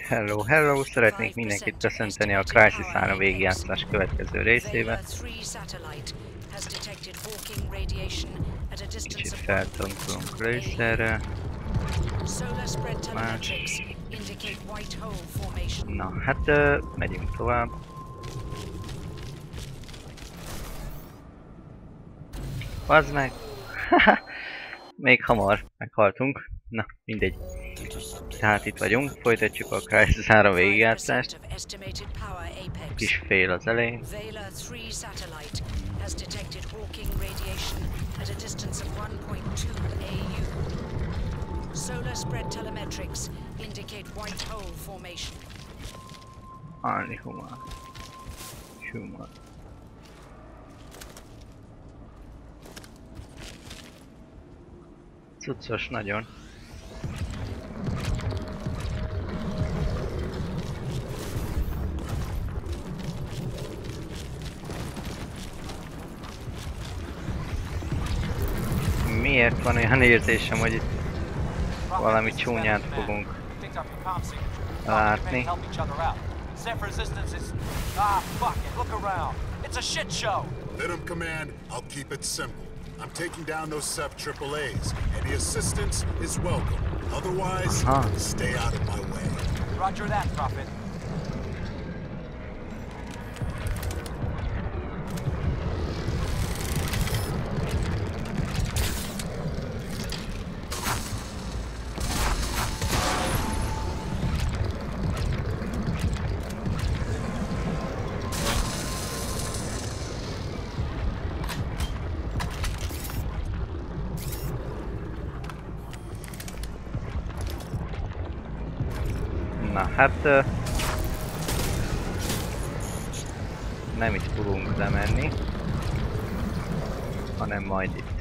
Hello, hello! Szeretnék mindenkit köszönteni a Crysis 3 végigjátszás következő részébe. Kicsit feltankolunk lőszerre. Más. Na, hát megyünk tovább. Bazd meg! Még hamar meghaltunk. Na, mindegy. Tehát itt vagyunk, folytatjuk a Crysis 3 végigjátszást. Kis fél az elején. Arni humor. Humor. Cuccos nagyon. Miért van olyan érzésem, hogy itt valami csúnyát fogunk látni? Venom Command, I'll keep it simple. I'm taking down those SEP AAAs. Any assistance is welcome. Otherwise, stay out of my way. Roger that, Prophet. Na hát nem itt fogunk lemenni, hanem majd itt.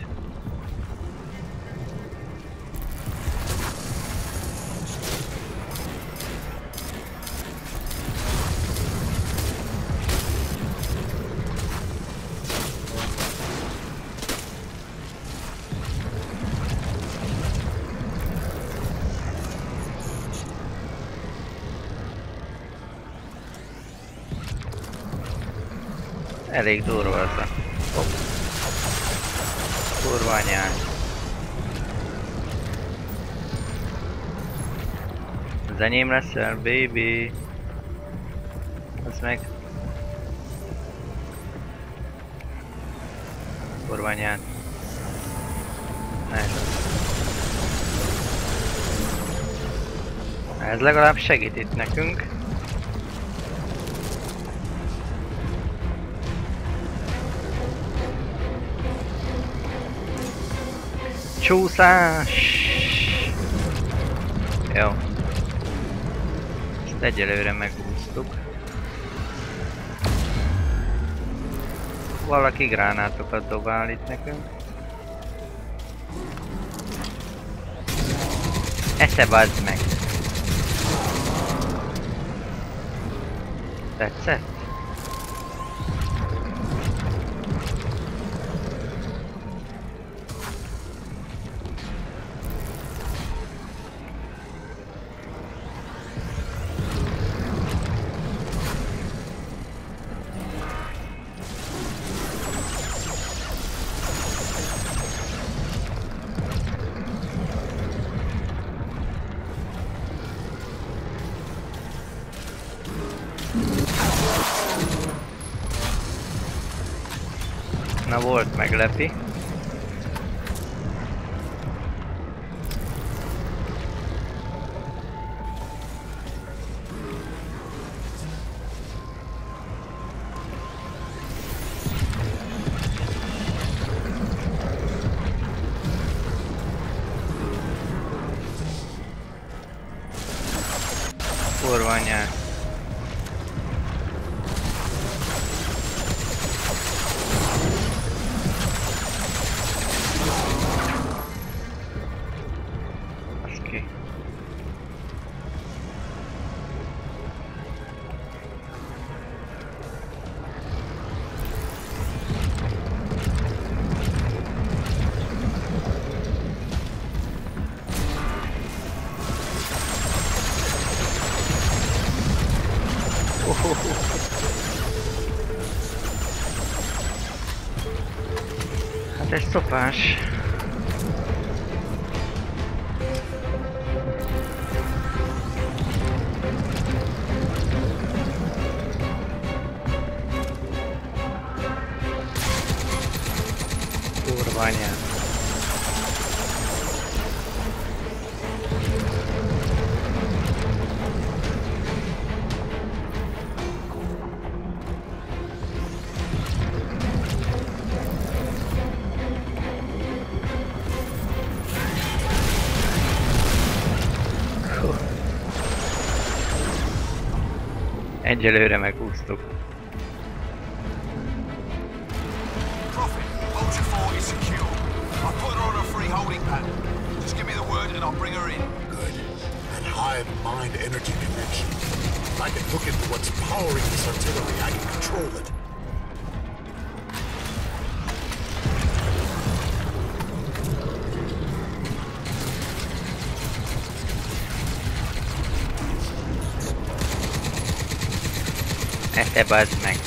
Elég durva ez a... Kurva anyád. Az enyém leszel, baby. Az meg... Kurva anyád. Ez legalább segít itt nekünk. Csúszás! Jó. Ezt egyelőre megúsztuk. Valaki gránátokat dobál itt nekünk. Esze bazd meg! Tetszett? Na volt meglepi. Kurva anyád. Hát ez szopás. Kurva anyád. Egyelőre megúsztuk. Prophet, Vulture 4 is secure. I put her on a free holding pattern. Just give me the word and I'll bring her in. Good. That hive mind energy connection. If I can hook into what's powering this artillery, I can control it. Te bazd meg!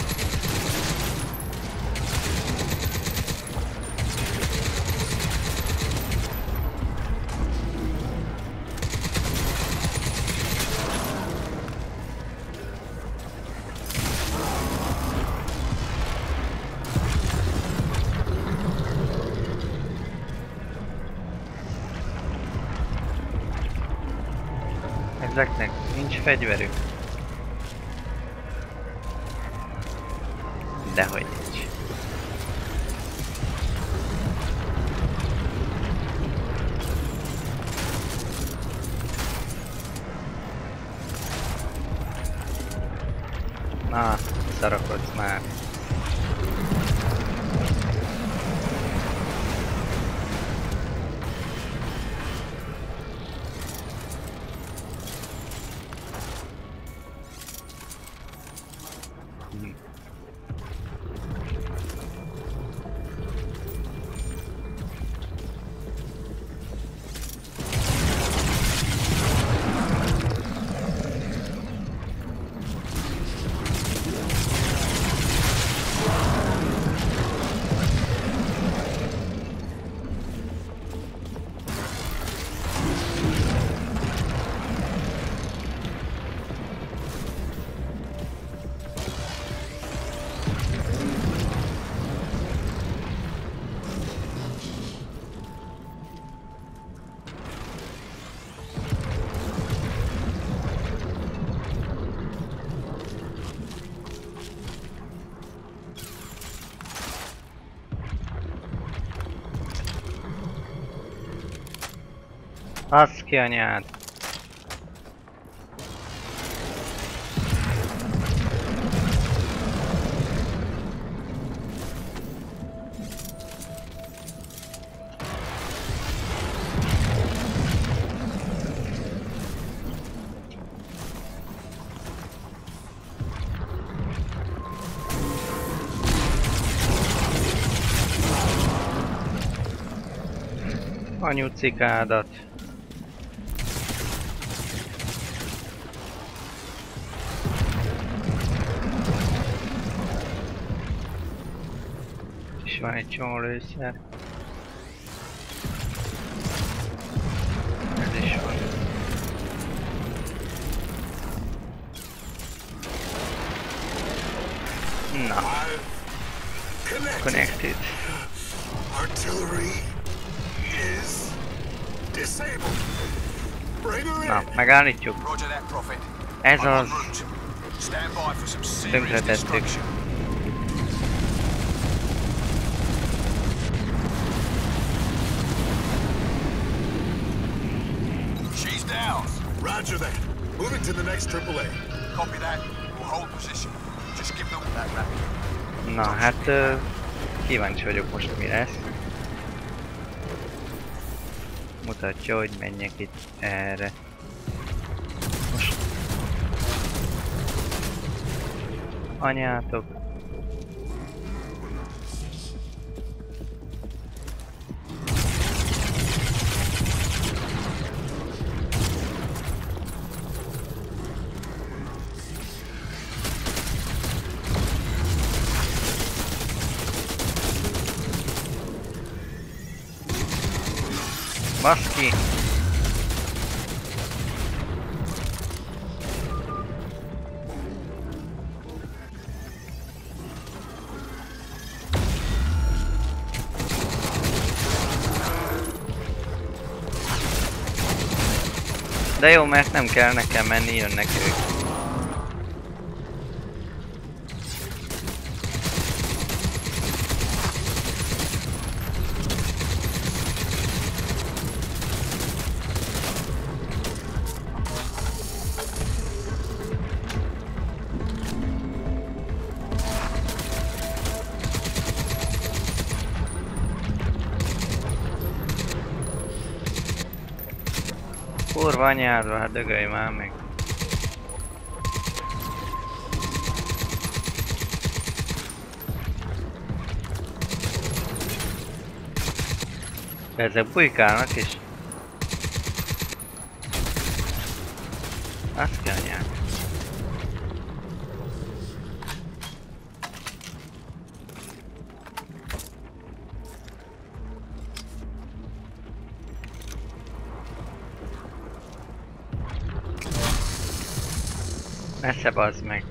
Ezeknek nincs fegyverük. Dehogy nincs. Na, szarakodsz már. Az ki anyád! Anyucikádat! És van egy csomó lőszer. Ez is van. Na. Connected. Artillery is disabled. Bring her in. Na, megállítjuk. Roger that, Prophet. Ez I'm en az. route. Stand by for some serious Tönkretettük. destruction. She's down. Roger that. Moving to the next AAA. Copy that. We'll hold position. Just give them that rapid. Na hát kíváncsi vagyok most mi lesz. Mutatja, hogy menjek itt erre. Most. Anyátok. Baszki! De jó, mert nem kell nekem menni, jönnek ők. Kurva anyádba, hát dögölj már meg. De ezek bujkálnak is. Azt kell anyád. Messze bazd meg.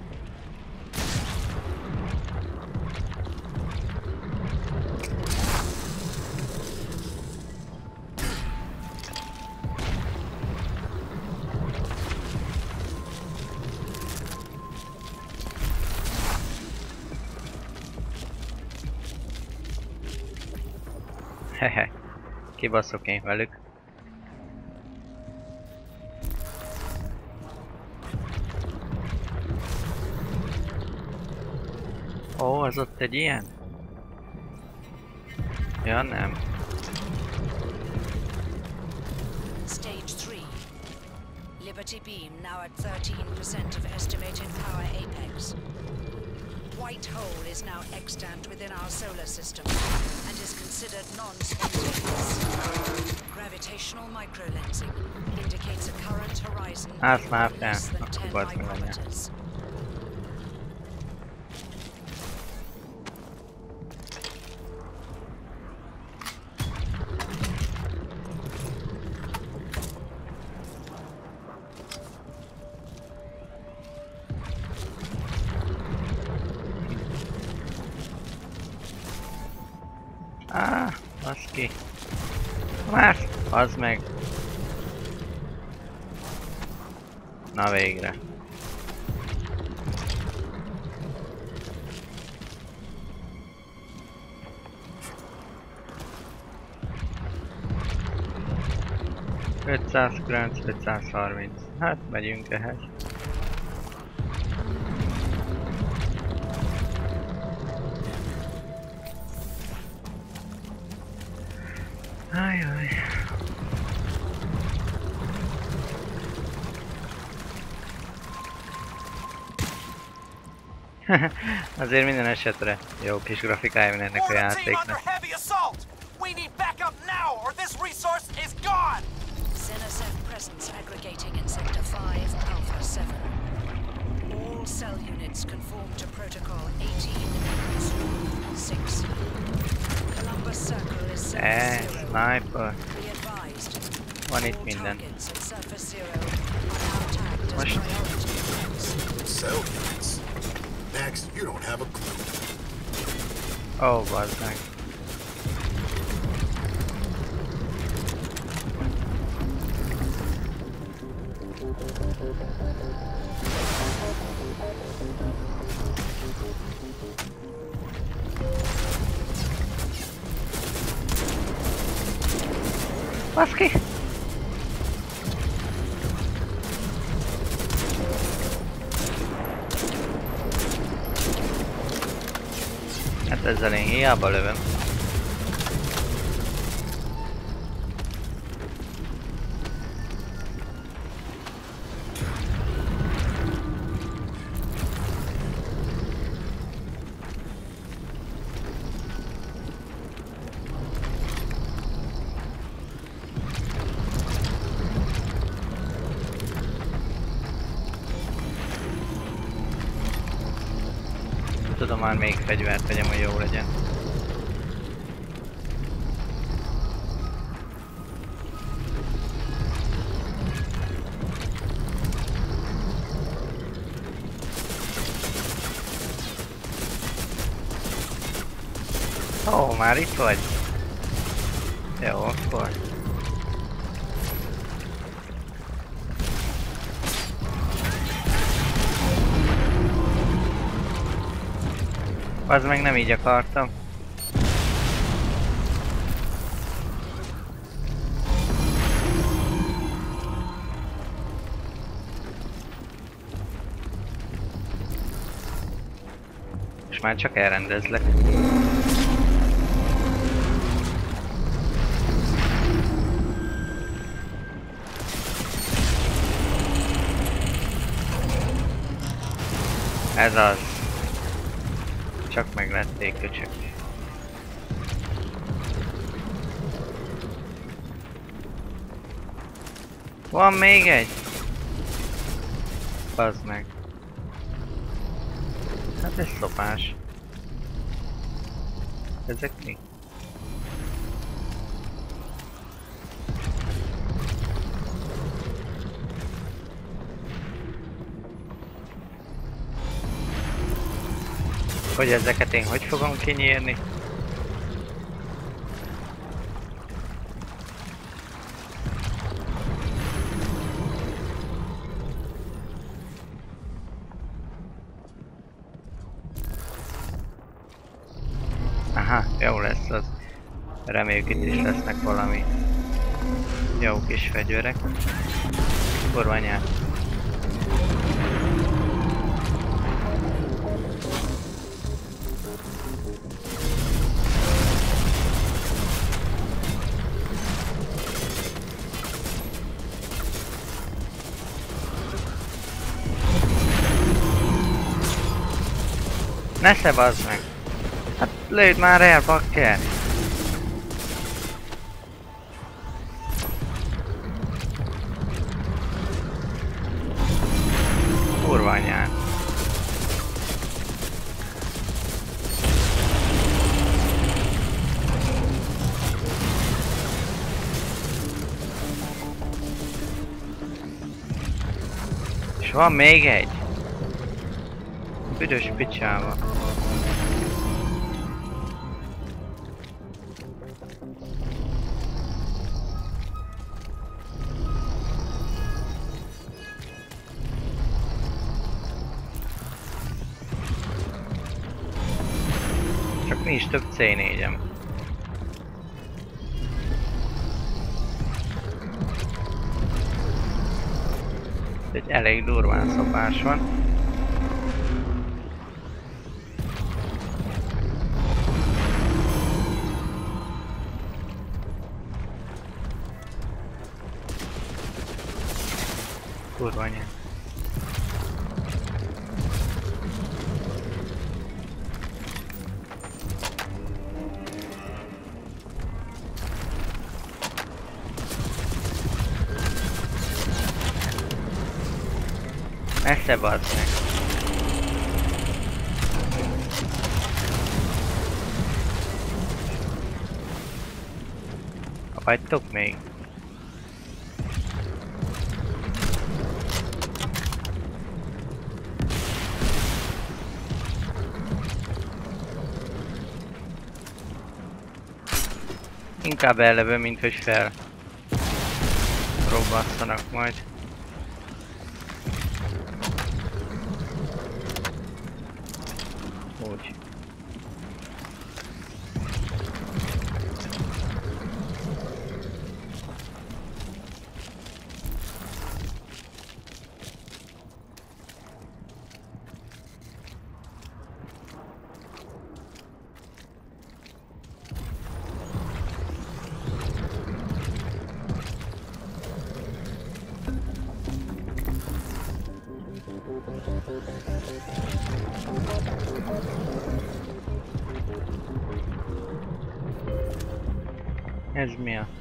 Hehe, kibaszok én velük. Ó, az ott egy ilyen? Ja, nem. Stage 3. Liberty Beam now at 13% of estimated power apex. White hole is now extant within our solar system and is considered non-spontaneous. Gravitational microlensing indicates a current horizon of less than 10 micrometers. Baszki. Már, az meg. Na végre. $530. Hát megyünk ehhez. Ajaj. Azért minden esetre jó kis grafikája van ennek a játéknak. Xenoseth presence aggregating in Sector 5, Alpha 7. All cell units conform to Protocol 18-6. Columbus Circle is Surface Zero. Sniper. Be advised. Van itt All minden. targets at Surface Zero are now tagged as Most. priority threats. Cell units? Max, you don't have a clue. Ó, bazd meg. Baszki! Hát ezzel én hiába lövöm. Tudom már még fegyvert vegyem, hogy jó legyen. már itt vagy? Jó, akkor. Az meg nem így akartam. És már csak elrendezlek. Ez az. Csak meglették, köcsök. Van még egy? Bazd meg. Hát ez szopás. Ezek mi? Hogy ezeket én hogy fogom kinyírni? Aha, jó lesz az. Reméljük itt is lesznek valami jó kis fegyverek. Kurva anyát. Nesze bazd meg! Hát lőd már el, bakker! Kurva anyád! És van még egy! Büdös picsába! Csak nincs több C4-em. Egy elég durván szopás van. Kurva anyja. Messze bazd meg. Vagytok még? Inkább ellövöm, mint hogy fel robbasszanak majd. Úgy. Ez mi a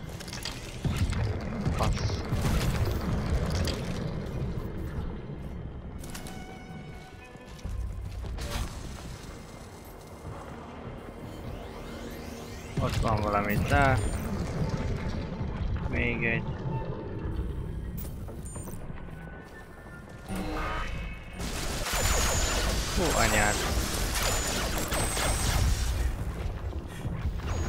fasz? Ott van valami zár. Még egy. Hú, anyád.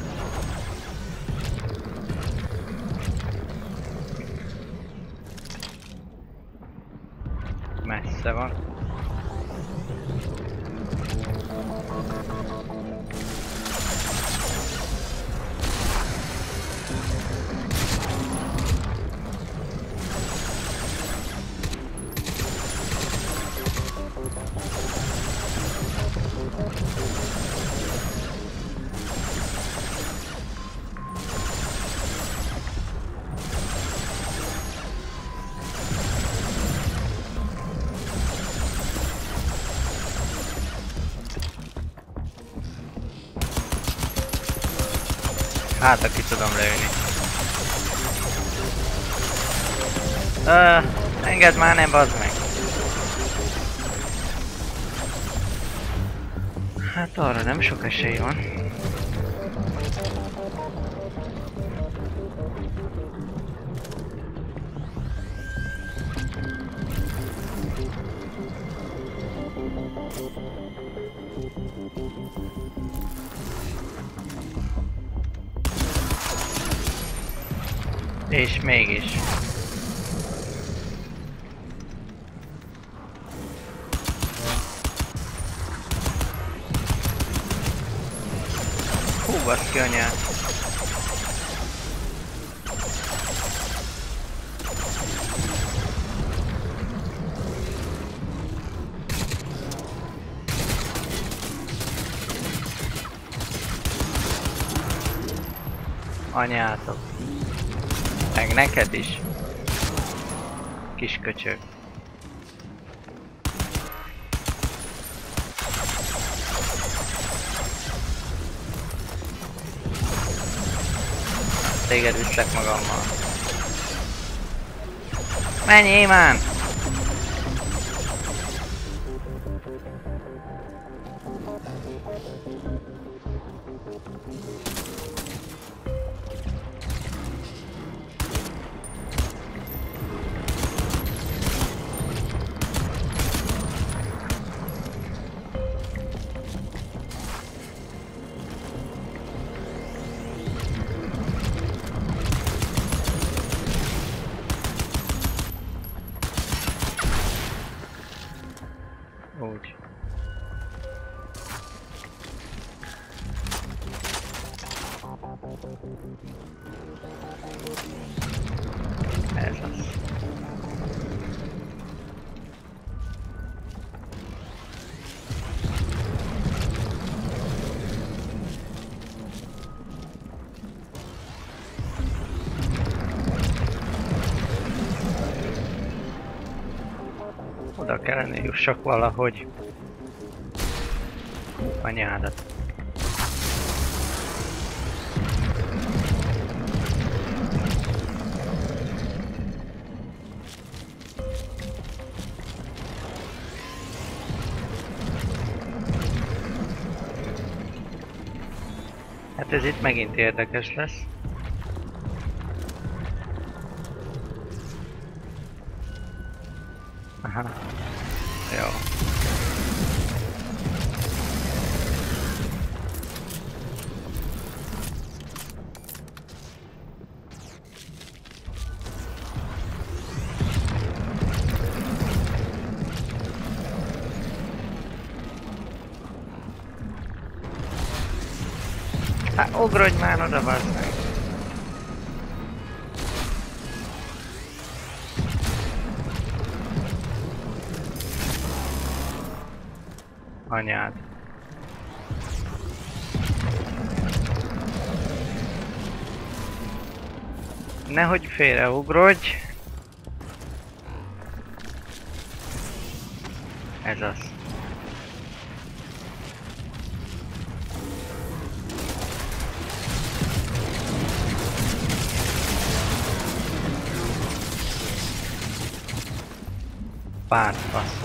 messze van. Hát, aki tudom leülni. Engedd már, nem bazd meg. Hát arra nem sok esély van. És mégis. Hú, baszki anyát. Anyátok. Meg neked is. Kis köcsög. Téged viszlek magammal. Menjél már! Úgy. Ez az. Oda kellene jussak valahogy. Anyádat. Hát ez itt megint érdekes lesz. Aha. Jó. Hát ugrodj már oda, bazd meg! Anyád. Nehogy félreugrodj! Ez az. Párt fasz.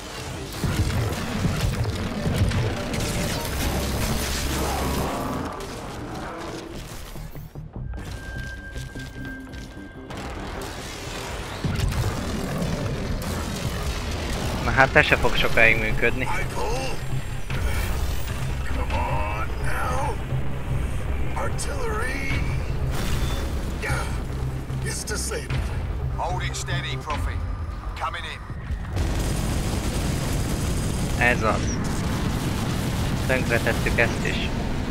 Na hát te se fog sokáig működni. Come on now. Artillery. Yeah, it's disabled. Hold it steady, Prophet. Coming in. Ez az. Tönkretettük ezt is.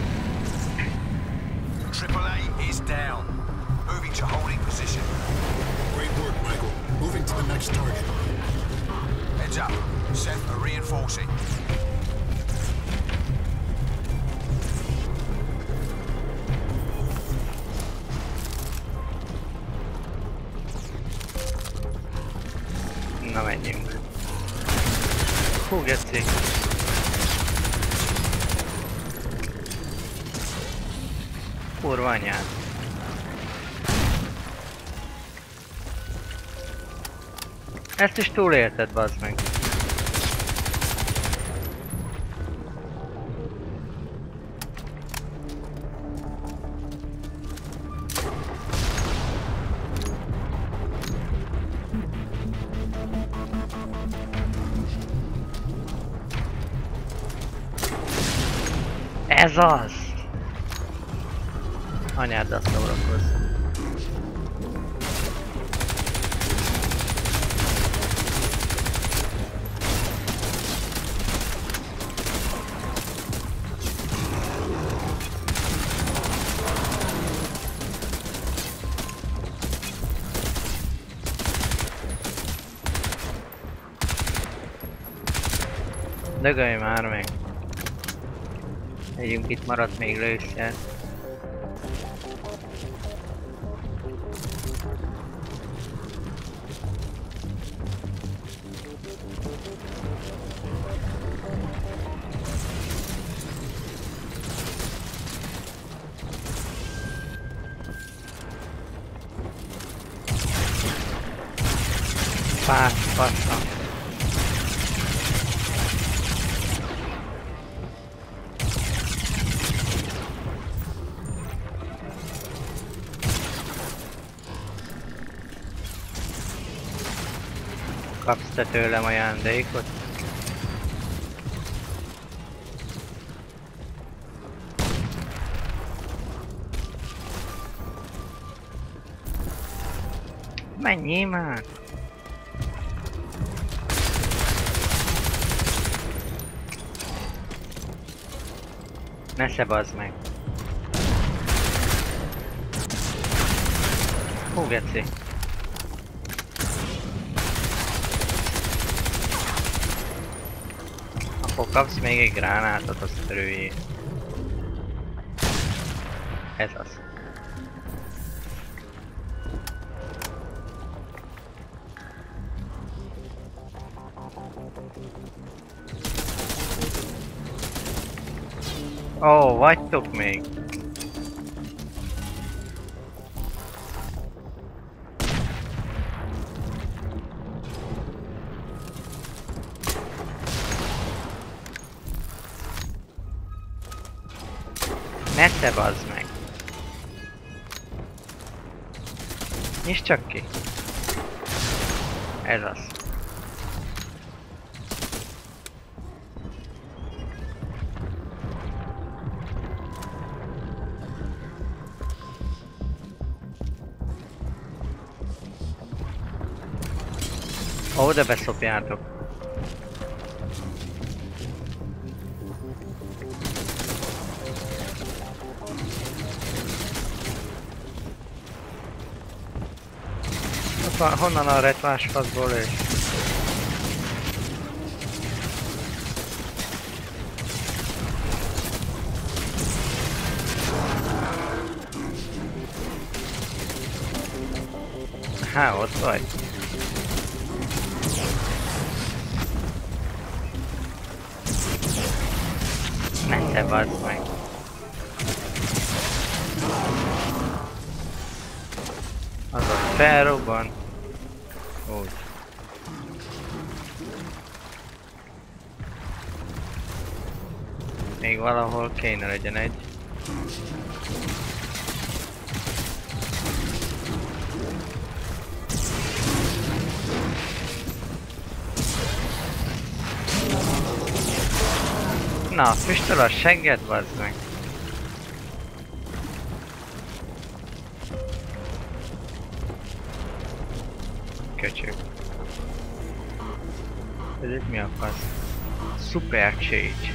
AAA is down. Moving to holding position. Great work, Michael. Moving to the next target. Heads up. Seth are reinforcing. Na menjünk. Hú, geci. Kurva anyád. Ezt is túlélted, bazd meg. Ez az! Anyáddal szórakozz. Dögölj már meg! Legyünk, itt maradt még lőszer. Pár fassa. Kapsz te tőlem ajándékot? Menjél már! Ne szebazd meg! Hú, geci! Akkor kapsz még egy gránátot, azt örüljél. Ez az. Ó, vagytok még? Ne szebazd meg! Nyisd csak ki! Ez az. Ó, de beszopjátok. Honnan a retvás faszból ő? Há, ott vagy? Ne szebazd meg! Az ott felrobban. Úgy. Még valahol kéne legyen egy. Na, füstöl a segged, bazd meg! Köcsög. Ez itt mi a fasz? Super Change.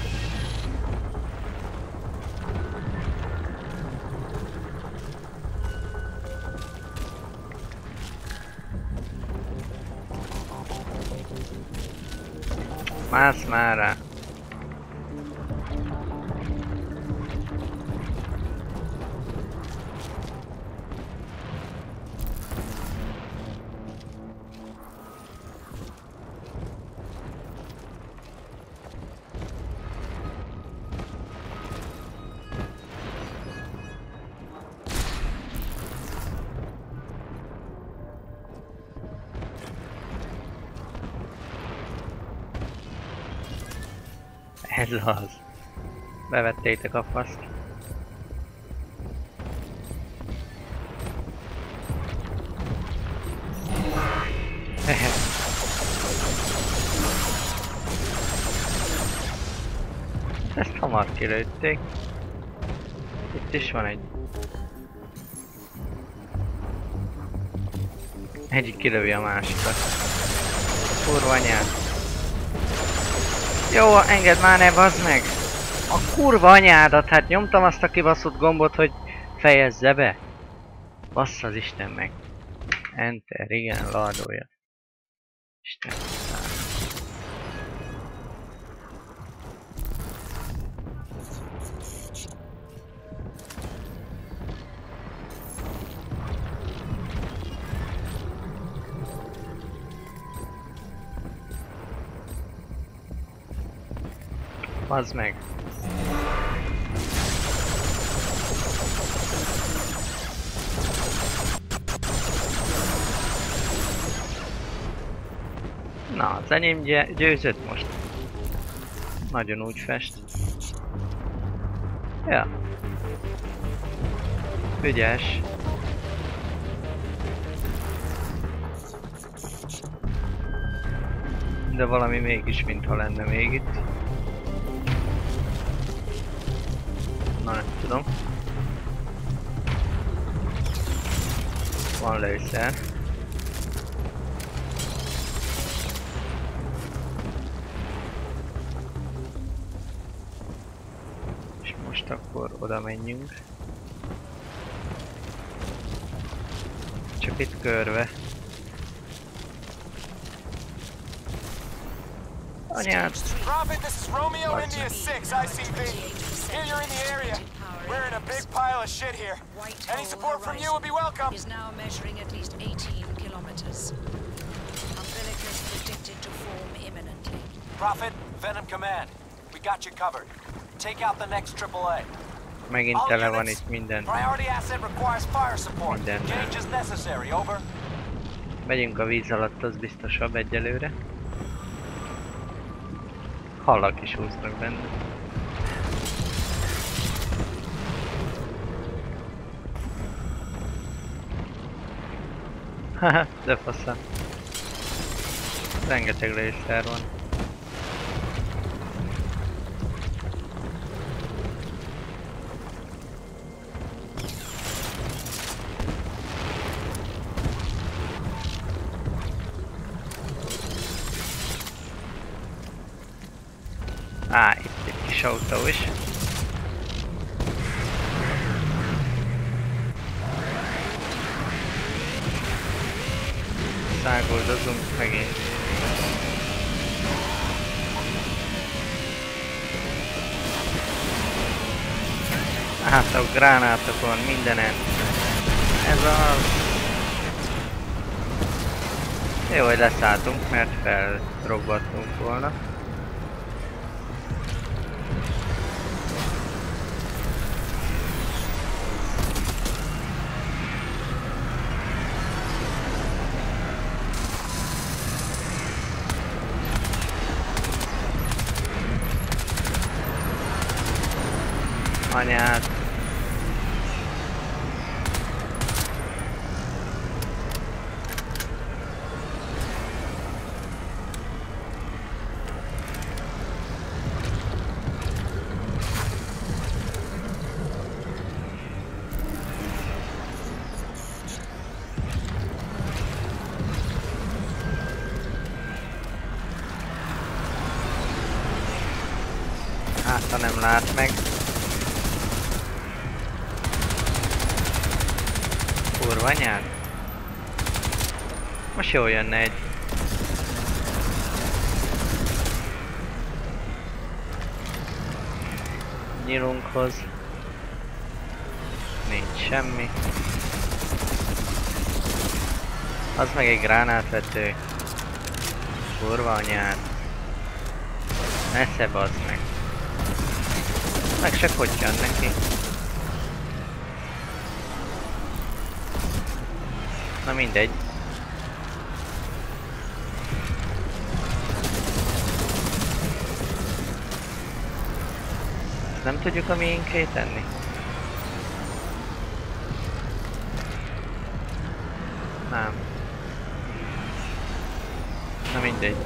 Mász már rá. Ez az. Bevettétek a faszt. Ezt hamar kilőtték. Itt is van egy. Egyik kilövi a másikat. Kurva anyád. Jó, engedd már ne, bazd meg! A kurva anyádat, hát nyomtam azt a kibaszott gombot, hogy fejezze be. Bassza az Isten meg. Enter, igen, ladolja. Isten. Bazd meg. Na, az enyém győzött most. Nagyon úgy fest. Ja. Ügyes. De valami mégis mintha lenne még itt. Na, nem tudom. Van lőszer. És most akkor oda menjünk. Csak itt körbe. Anyád! Prophet, this is Romeo India 6, ICV. Here you're in the area. We're in a big pile of shit here. Any support from you would be welcome. Is now measuring at least 18 kilometers. Umbilicus predicted to form imminently. Prophet, Venom Command. We got you covered. Take out the next AAA. Megint tele van itt minden. Priority asset requires fire support. Change is necessary, over. Megyünk a víz alatt, az biztosabb egyelőre. Halak is úsznak benne. Haha, de faszán. Rengeteg lőszer van. Itt egy kis autó is. Szágoldozunk megint. A gránátokon, mindenen. Ez az. Jó, hogy leszálltunk, mert felrobbattunk volna. Anyád. Ha nem lát meg. Kurva anyád. Most jól jönne egy. Nyilunkhoz. Nincs semmi. Az meg egy gránátvető. Kurva anyád. Messze bazd meg. Meg se kottyan neki. Na mindegy. Nem tudjuk a miénké tenni? Nem. Na mindegy.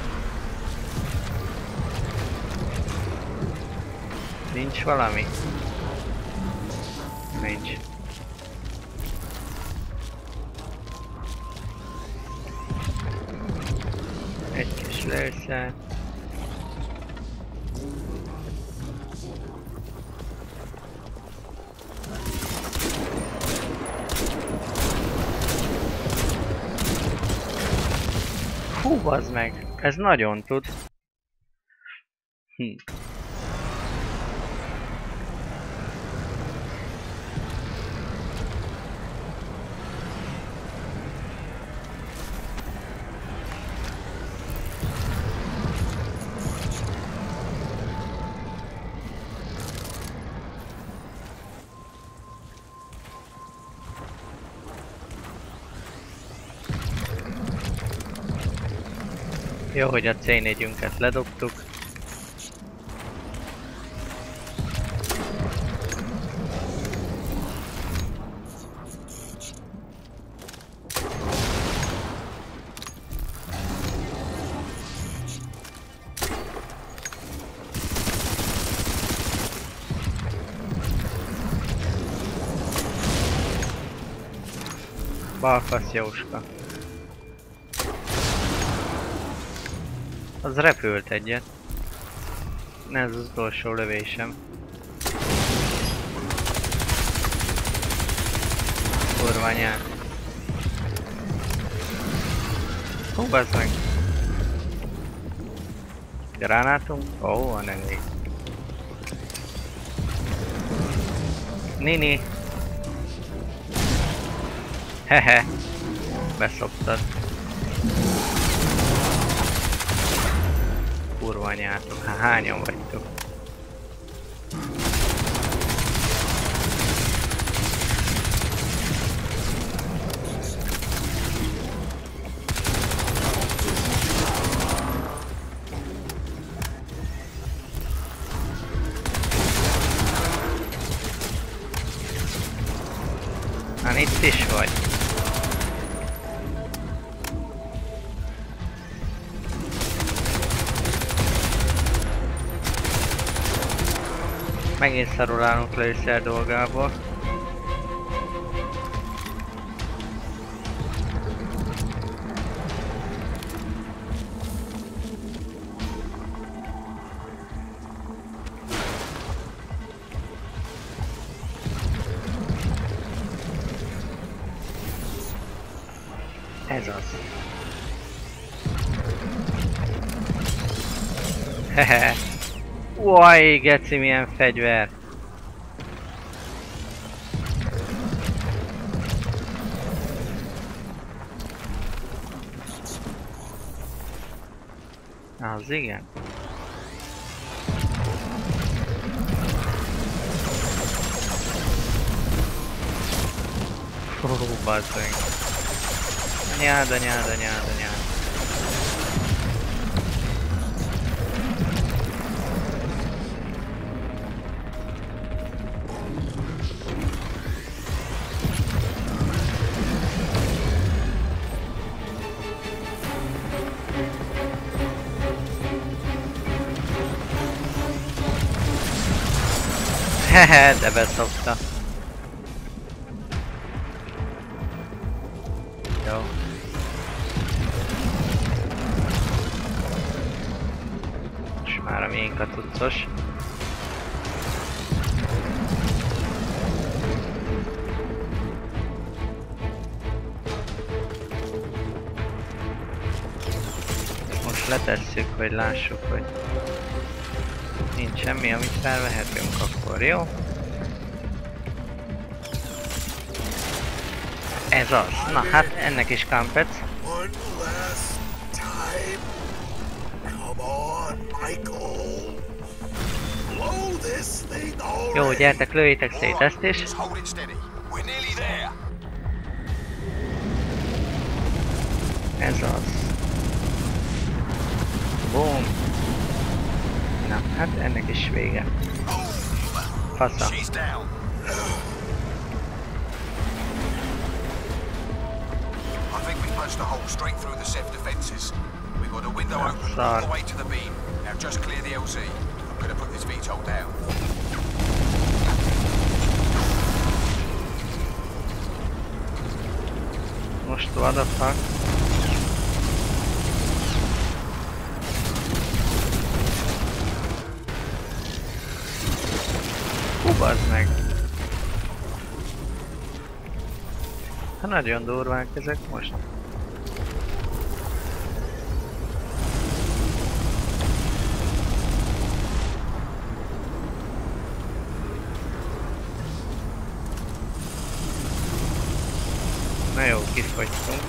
Nincs valami? Nincs. Egy kis lőszer. Hú, bazd meg! Ez nagyon tud. Jó, hogy a C4-ünket ledobtuk. Balfasz Jóska. Az repült egyet. Ez az utolsó lövésem. Kurva anyád. Hú, bazd meg. Gránátunk? Ó, van elég. Nini. Hehe. Beszoptad. Kurva anyátok, hányan vagytok? Hát itt is vagy. Megint szarul állunk lőszer dolgából. Ez az. Hehe. Uaj, geci, milyen fegyver! Az igen. Hú, bazd meg. Anyád, anyád, anyád, anyád. Hehe, de beszopta. Jó. Most már a miénk a cuccos. letesszük, hogy lássuk, hogy nincs semmi, amit felvehetünk akkor, jó? Ez az. Na hát ennek is kampec. One last time. Come on, Michael. Blow this thing already. Jó, gyertek, lőjétek szét ezt is. Just hold it steady. We're nearly there. Ez az. Boom. Na, hát ennek is vége. Fasza. She's down. I think we punched a hole straight through the SEF defenses. We got a window open all the way to the beam. Now just clear the LZ. I'm gonna put this VTOL down. Most what the fuck? Bazd meg! Hát nagyon durvák ezek most. Na jó, kifogytunk.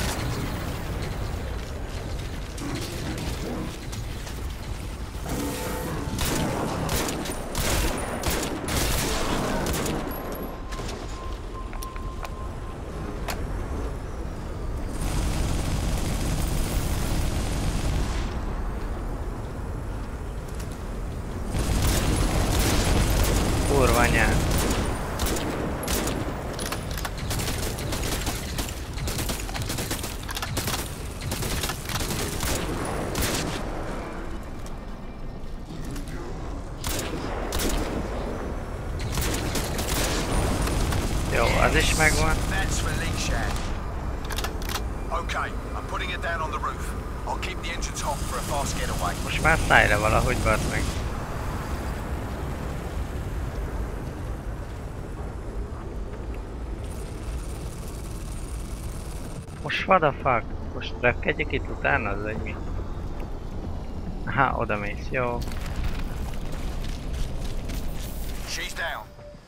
Kurva anyád. Jó, az is megvan. That's for Lingshan. Okay, I'm putting it down on the roof. I'll keep the engines hot for a fast getaway. Most már szállj le valahogy, bazd meg. Most what the fuck? Most repkedjek itt utána, az vagy mi? Aha, oda mész, jó. She's down.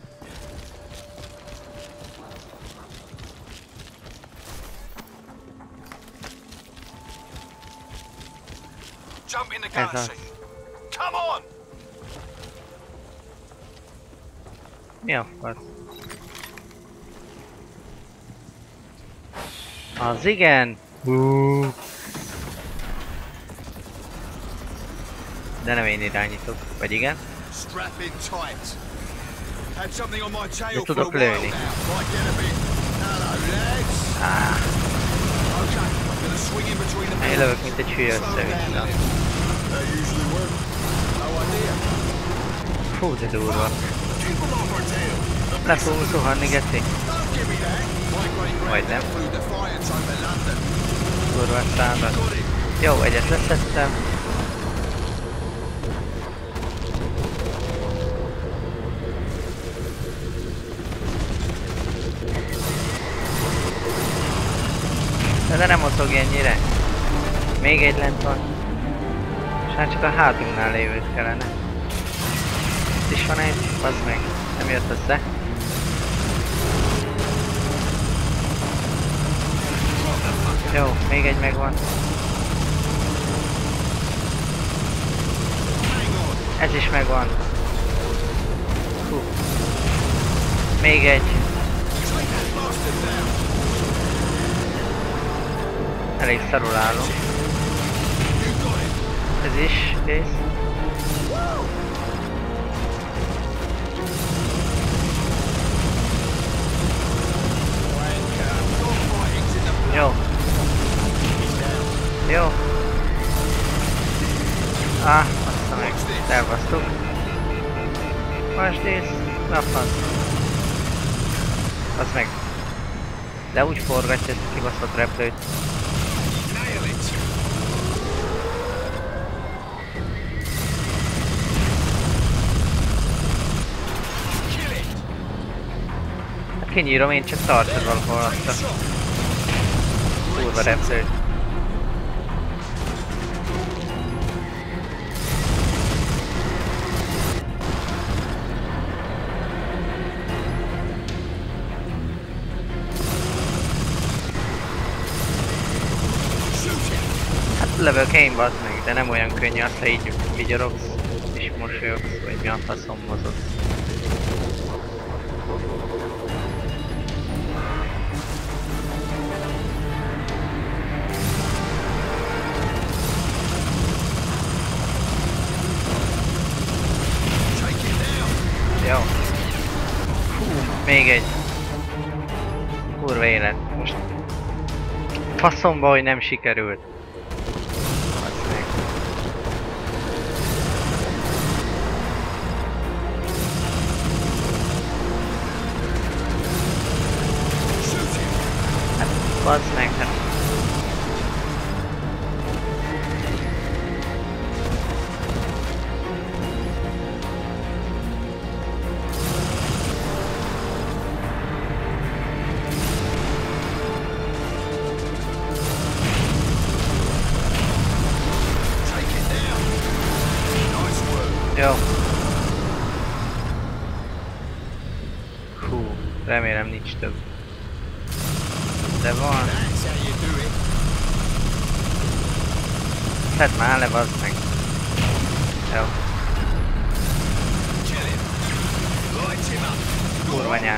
Jump in the galaxy. Come on! Mi a fasz? Az igen! De nem én irányítok, vagy igen? Strap in tight. Had something on my tail De for a tudok while now. lőni. Might get a bit. Hello, lads. Okay, I'm gonna swing in between the Én lövök, mint egy hülye össze-vissza. That usually works. No idea. Fú, de durva. Keep them off our tail. Le fogunk zuhanni, geci. Don't give me that. My great Majd nem. granddad flew Defiance over London. Durva szállat. Jó, egyet leszettem. De nem mozog ennyire. Még egy lent van. És hát csak a hátunknál lévőt kellene. Itt is van egy, bazd meg. Nem jött össze. Jó, még egy megvan. Ez is megvan. Hú. Még egy. Elég szarul állunk. Ez is kész. Jó. Jó. Azt meg elbasztuk. Másrészt, napfasz. Az meg. De úgy forgatja ezt a kibaszott repülőt. Hát kinyírom, én csak tartod valahol azt a kurva repülőt. lövök én, bazd meg, de nem olyan könnyű azt, ha így vigyorogsz és mosolyogsz, vagy mi a faszom mozogsz. Jó. Hú, még egy. Kurva élet. Most faszomba, hogy nem sikerült. Basz meg. Hát, bazd meg, hát. Jó. Hú, remélem nincs több. De van. Szedd már le, bazd meg. Jó. Kurva nyár.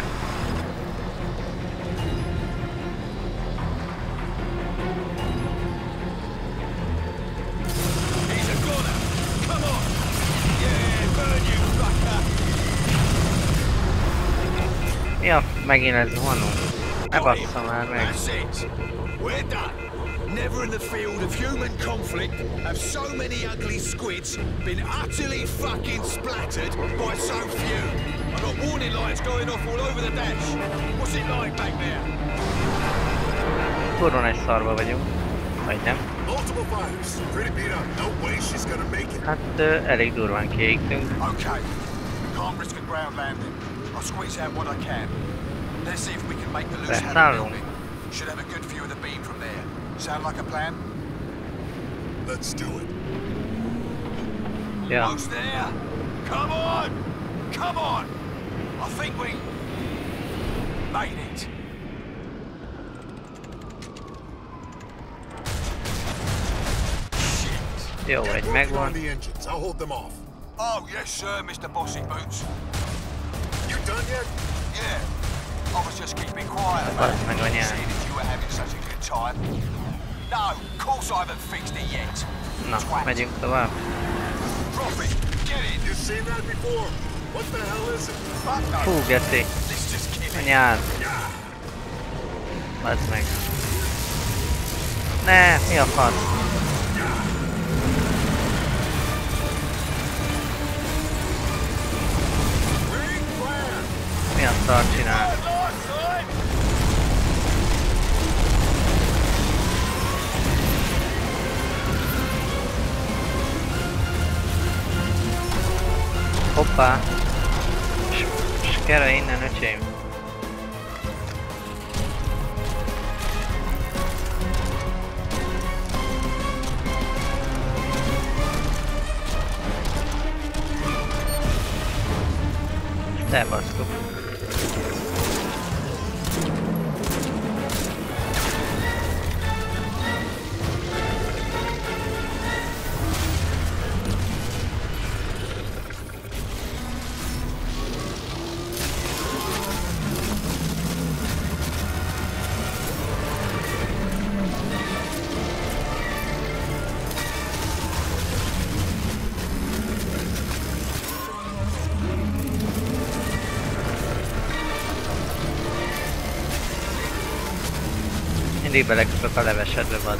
Ja, megint ez vonul. Ne bassza már meg. We're done. Never in the field of human conflict have so many ugly squids been utterly fucking splattered by so few. I've got warning lights going off all over the dash. What's it like back there? Kurva nagy szarba vagyunk. Vagy nem? Multiple fires. Pretty beat up. No way she's gonna make it. Hát elég durván kiégtünk. Okay. Can't risk a ground landing. I'll squeeze out what I can. Let's see if we can make the loose Hatter building. Should have a good view of the beam from there. Sound like a plan? Let's do it. Yeah. Almost there. Come on! Come on! I think we made it. Shit. Jó, egy megvan. The engines. I'll hold them off. Oh, yes, sir, Mr. Bossy Boots. You done yet? Yeah. I was just keeping quiet That's about my it, one, yeah. seeing as you were having such a good time. No, of course I haven't fixed it yet. Na, megyünk tovább. Drop it. Get in. You've seen that before. What the hell is it? Fuck no. Fú, geci. Let's just kill it. Anyád. Bazd meg. Ne, mi a fasz? Great plan. Mi a szar csinál? Hoppá! S gyere innen, öcsém! Szevasztok! Mindig belekapok a levesedbe, bazd.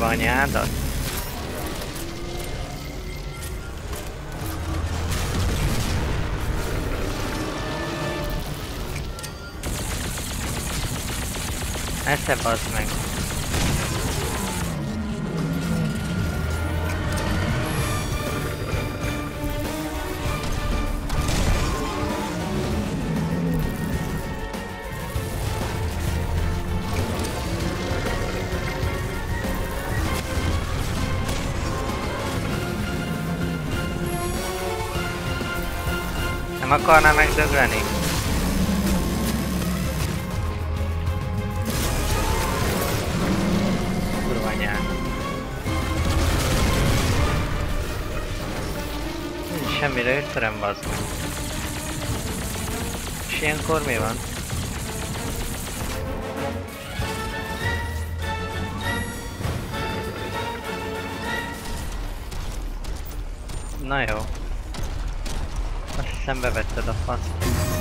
anyádat? Esze bazd meg. Nem akarná megdögleni? Kurva anyád. Nincs semmire ügyterem, bazd meg. És ilyenkor mi van? Na jó. Azt hiszem bevetted a fasz.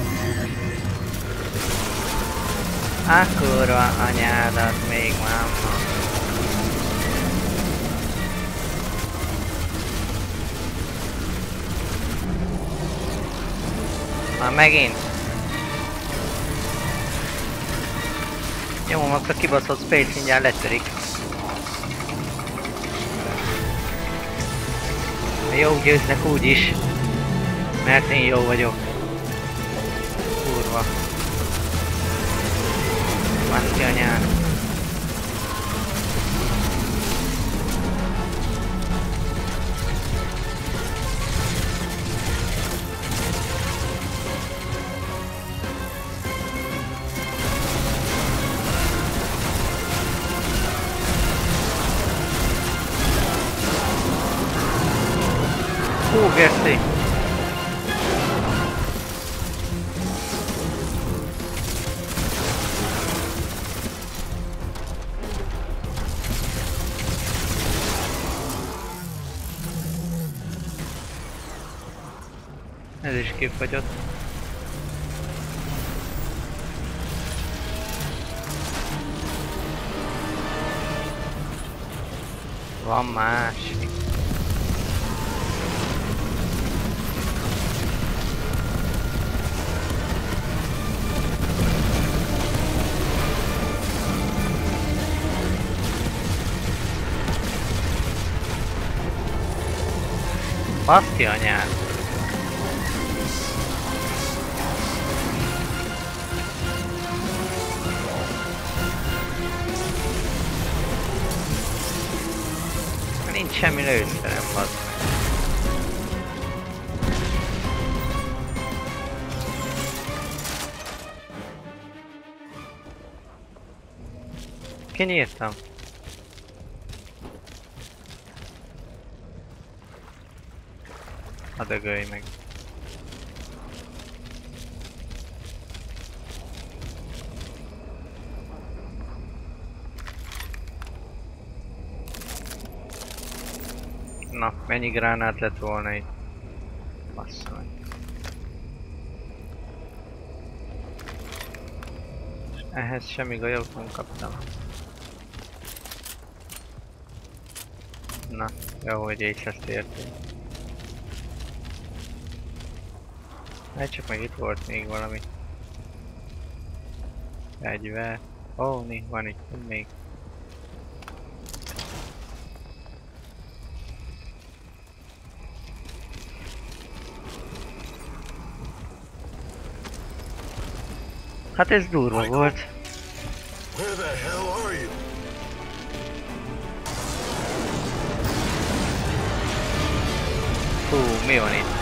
Á, kurva anyádat még máma. Már megint. Nyomom azt a kibaszott space, mindjárt letörik. Jó győznek úgyis. Mert én jó vagyok. Kurva. Baszki anyád. Hú, Gerti. Ez is kifagyott. Van másik. Baszki anyád! Nincs semmi lőszerem, bazd meg. Kinyírtam? Hadd ögölj meg. Na, mennyi gránát lett volna itt? Bassza meg. Ehhez semmi golyót nem kaptam. Na, jó, hogy észre értünk. Hát csak meg itt volt még valami. Fegyver. Ó, van itt még. Hát ez durva volt. Where the hell are you? Hú, mi van itt?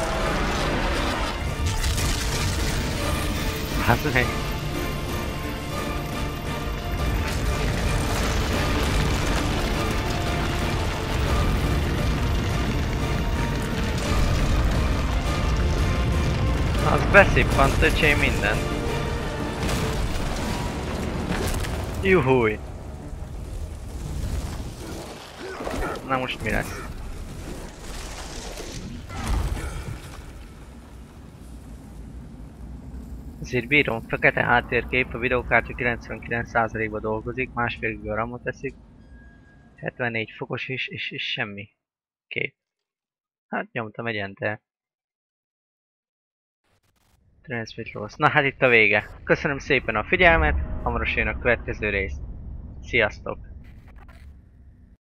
Hát meg. Az beszippant, öcsém, minden. Juhúj! Na most mi lesz? Ezért bírom, fekete háttérkép, a videókártya 99%-ba dolgozik, másfél giga RAM-ot eszik. 74 fokos és semmi. Kép. Hát nyomtam egy enter. Transmit loss. Na hát itt a vége. Köszönöm szépen a figyelmet, hamarosan jön a következő rész. Sziasztok!